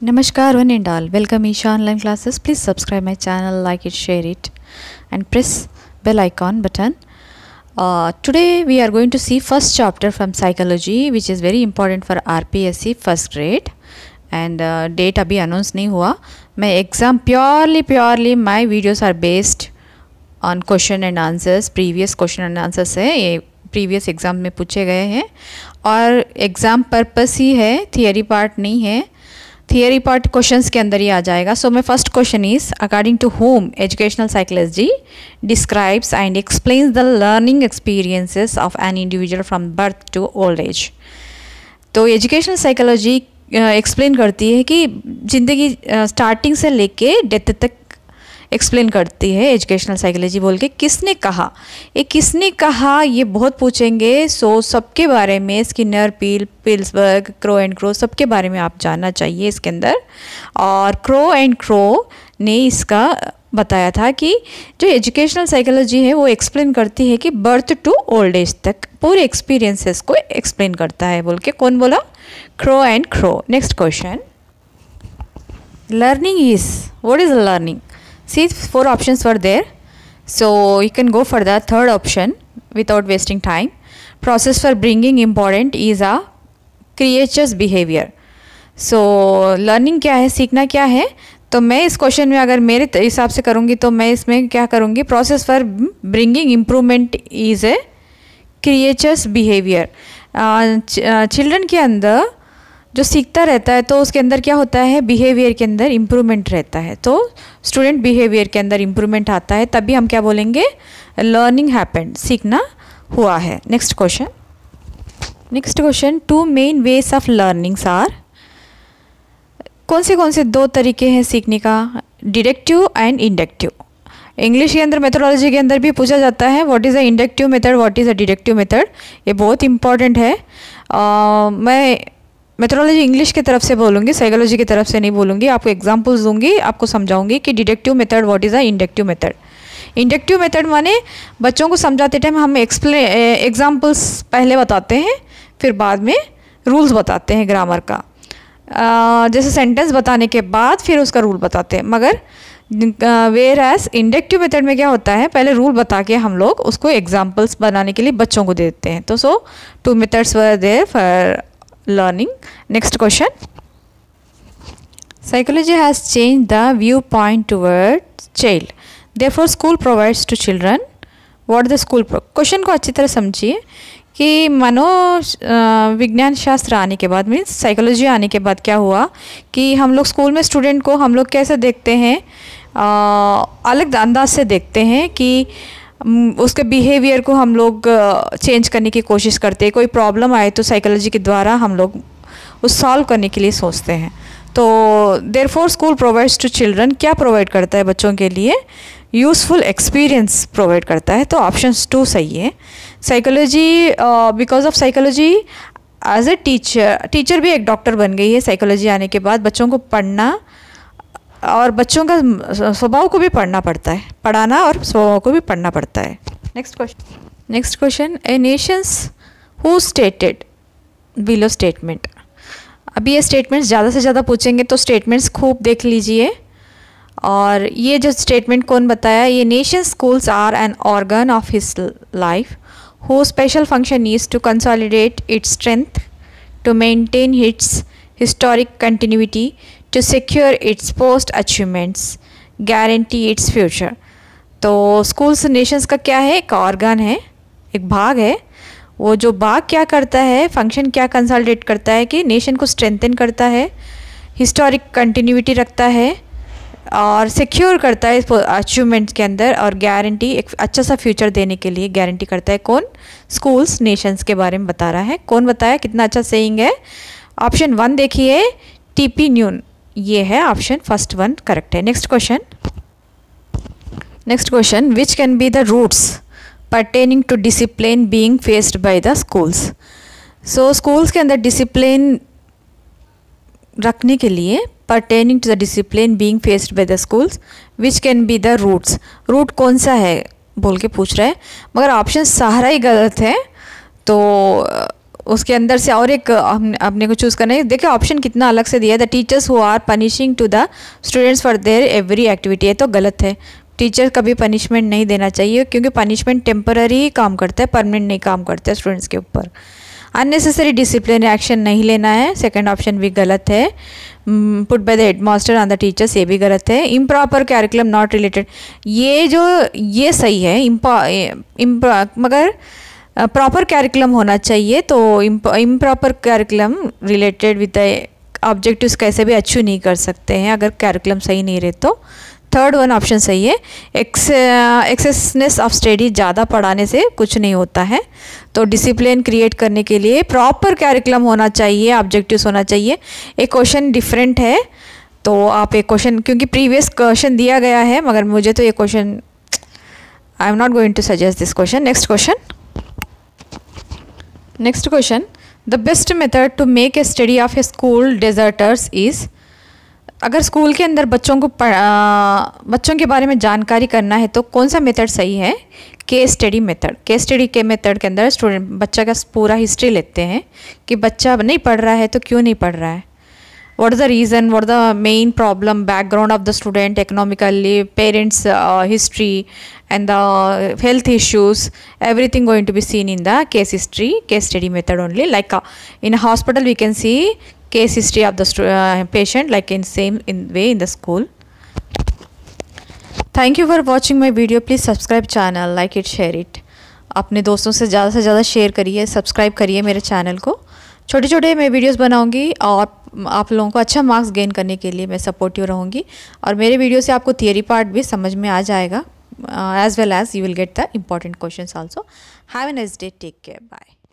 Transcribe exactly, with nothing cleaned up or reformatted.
Namaskar one and all. Welcome Esha online classes. Please subscribe my channel, like it, share it and press bell icon button. Uh, today we are going to see first chapter from psychology which is very important for R P S C first grade and uh, date अभी announce नहीं हुआ. मैं exam purely purely my videos are based on question and answers. Previous question and answers है ये previous exam में पूछे गए हैं और exam purpose ही है, theory part नहीं है. थियरी पार्ट क्वेश्चंस के अंदर ही आ जाएगा. So my first question is according to home educational psychology describes and explains the learning experiences of an individual from birth to old age. तो educational psychology explain करती है कि ज़िंदगी स्टार्टिंग से लेके डेथ तक एक्सप्लेन करती है एजुकेशनल साइकोलॉजी बोल के. किसने कहा, ये किसने कहा ये बहुत पूछेंगे. सो सबके बारे में Skinner, Peel, Pillsbury, Crow and Crow सबके बारे में आप जानना चाहिए इसके अंदर. और क्रो एंड क्रो ने इसका बताया था कि जो एजुकेशनल साइकोलॉजी है वो एक्सप्लेन करती है कि बर्थ टू ओल्ड एज तक पूरे एक्सपीरियंसेस को एक्सप्लेन करता है बोल के. कौन बोला? Crow and Crow. Next question, learning is, what is learning? See, four options were there, so you can go for the third option without wasting time. Process for bringing important is a creature's behavior. So learning क्या है, सीखना क्या है? तो मैं इस question में अगर मेरे हिसाब से करूँगी तो मैं इसमें क्या करूँगी, process for bringing improvement is a creature's behaviour. Children के अंदर जो सीखता रहता है तो उसके अंदर क्या होता है, बिहेवियर के अंदर इम्प्रूवमेंट रहता है. तो स्टूडेंट बिहेवियर के अंदर इम्प्रूवमेंट आता है तभी हम क्या बोलेंगे, लर्निंग हैपेंड, सीखना हुआ है. Next question next question two main ways of learnings are. कौन से कौन से दो तरीके हैं सीखने का, डिडक्टिव एंड इंडक्टिव. इंग्लिश के अंदर मेथोडोलॉजी के अंदर भी पूछा जाता है what is a inductive method, what is a deductive method. ये बहुत इंपॉर्टेंट है. uh, मैं मेथोडोलॉजी इंग्लिश की तरफ से बोलूँगी, साइकोलॉजी की तरफ से नहीं बोलूँगी. आपको एग्जांपल्स दूंगी, आपको समझाऊंगी कि deductive method what is a inductive method. Inductive method माने बच्चों को समझाते टाइम हम एक्सप्लेन एग्जांपल्स पहले बताते हैं फिर बाद में रूल्स बताते हैं ग्रामर का. uh, जैसे सेंटेंस बताने के बाद फिर उसका रूल बताते हैं. मगर वेयर एज इंडक्टिव मेथड में क्या होता है, पहले रूल बता के हम लोग उसको एग्जाम्पल्स बनाने के लिए बच्चों को दे देते हैं. तो so two methods were there for learning. Next question, psychology has changed the viewpoint towards child, therefore school provides to children what the school pro. Question को अच्छी तरह समझिए कि मनो विज्ञान शास्त्र आने के बाद, मीन्स साइकोलॉजी आने के बाद क्या हुआ कि हम लोग स्कूल में स्टूडेंट को हम लोग कैसे देखते हैं, आ, अलग अंदाज से देखते हैं कि उसके बिहेवियर को हम लोग चेंज करने की कोशिश करते हैं. कोई प्रॉब्लम आए तो साइकोलॉजी के द्वारा हम लोग उस सॉल्व करने के लिए सोचते हैं. तो therefore school provides to children क्या प्रोवाइड करता है बच्चों के लिए, यूज़फुल एक्सपीरियंस प्रोवाइड करता है. तो ऑप्शन टू सही है. Psychology, because of psychology as a teacher, teacher भी एक डॉक्टर बन गई है साइकोलॉजी आने के बाद. बच्चों को पढ़ना और बच्चों का स्वभाव को भी पढ़ना पड़ता है, पढ़ाना और स्वभाव को भी पढ़ना पड़ता है. Next question next question a nations who stated below statement. अभी ये स्टेटमेंट्स ज़्यादा से ज़्यादा पूछेंगे तो स्टेटमेंट्स खूब देख लीजिए. और ये जो स्टेटमेंट कौन बताया, ये nation schools are an organ of his life who special function is to consolidate its strength, to maintain its historic continuity, to secure its post achievements, guarantee its future. तो स्कूल्स नेशंस का क्या है, एक organ है, एक भाग है. वो जो भाग क्या करता है, फंक्शन क्या कंसोलिडेट करता है कि नेशन को स्ट्रेंथन करता है, हिस्टोरिक कंटिन्यूटी रखता है और सिक्योर करता है अचीवमेंट्स के अंदर, और गारंटी, एक अच्छा सा फ्यूचर देने के लिए गारंटी करता है. कौन? स्कूल्स नेशंस के बारे में बता रहा है. कौन बताया, कितना अच्छा सेइंग है. ऑप्शन वन देखिए, टीपी न्यून, ये है ऑप्शन फर्स्ट वन करेक्ट है. Next question next question which can be the roots pertaining to discipline being faced by the schools. So schools के अंदर डिसिप्लिन रखने के लिए, pertaining to the discipline being faced by the schools, which can be the roots. Root कौन सा है बोल के पूछ रहा है, मगर ऑप्शन सारा ही गलत है. तो उसके अंदर से और एक हम अपने को चूज़ करना है। देखिए ऑप्शन कितना अलग से दिया है, the teachers who are punishing to the students for their every activity. ये तो गलत है, टीचर कभी पनिशमेंट नहीं देना चाहिए क्योंकि पनिशमेंट टेम्पररी ही काम करता है, परमानेंट नहीं काम करता है स्टूडेंट्स के ऊपर। अननेसेसरी डिसिप्लिन एक्शन नहीं लेना है, सेकंड ऑप्शन भी गलत है। Put by the head master on the teachers, ये भी गलत है। इम्प्रॉपर कैरिकुलम नॉट रिलेटेड, ये जो ये सही है, इम्पा मगर प्रॉपर कैरिकुलम होना चाहिए, तो improper curriculum related with the objectives कैसे भी अचीव नहीं कर सकते हैं अगर कैरिकुलम सही नहीं रहे तो। थर्ड वन ऑप्शन सही है। एक्स एक्सेसनेस ऑफ स्टडी, ज़्यादा पढ़ाने से कुछ नहीं होता है, तो डिसिप्लिन क्रिएट करने के लिए प्रॉपर कैरिकुलम होना चाहिए, ऑब्जेक्टिव्स होना चाहिए। एक क्वेश्चन डिफरेंट है, तो आप एक क्वेश्चन, क्योंकि प्रीवियस क्वेश्चन दिया गया है मगर मुझे तो ये question I am not going to suggest this question. Next question next question the best method to make a study of a school deserters is. अगर स्कूल के अंदर बच्चों को बच्चों के बारे में जानकारी करना है तो कौन सा मेथड सही है? Case study method. Case study के मेथड के अंदर स्टूडेंट बच्चा का पूरा हिस्ट्री लेते हैं कि बच्चा नहीं पढ़ रहा है तो क्यों नहीं पढ़ रहा है, what is the reason, what is the main problem, background of the student, economically, parents uh, history and the health issues, everything going to be seen in the case history, case study method only. Like uh, in a hospital we can see case history of the uh, patient, like in same in way in the school. Thank you for watching my video. Please subscribe channel, like it, share it. अपने दोस्तों से ज़्यादा से ज़्यादा share करिए, subscribe करिए मेरे channel को। छोटे छोटे मैं वीडियोस बनाऊंगी और आप लोगों को अच्छा मार्क्स गेन करने के लिए मैं सपोर्टिव रहूंगी, और मेरे वीडियो से आपको थियरी पार्ट भी समझ में आ जाएगा, as well as you will get the important questions also. Have a nice day, take care, bye.